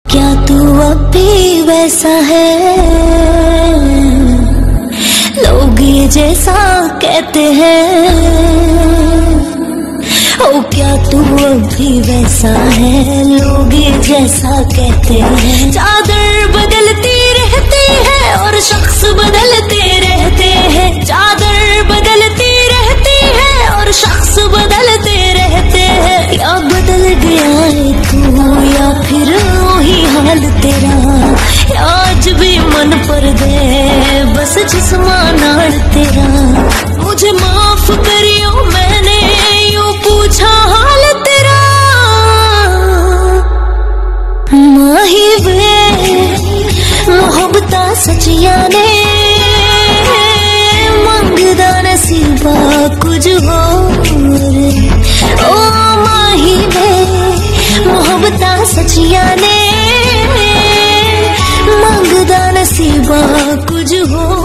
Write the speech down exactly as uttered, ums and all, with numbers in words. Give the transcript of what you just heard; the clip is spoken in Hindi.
क्या तू अब भी वैसा है, लोग ये जैसा कहते हैं। ओ क्या तू अब भी वैसा है, लोग ये जैसा कहते हैं। चादर बदलती रहती है और शख्स बदलते रहते हैं। चादर बदलती रहती है और शख्स बदलते रहते हैं। या बदल गया है तू या फिर वही हाल तेरा, या आज भी मन पर दे बस जिस्माना तेरा। मुझे माफ करियो मैंने यूं पूछा हाल तेरा। माही वे मोहब्बता सचिया ने मंगदा नसीबा कुछ और। ओ माही वे मोहब्बता सचिया ने मंगदा नसीबा कुछ हो।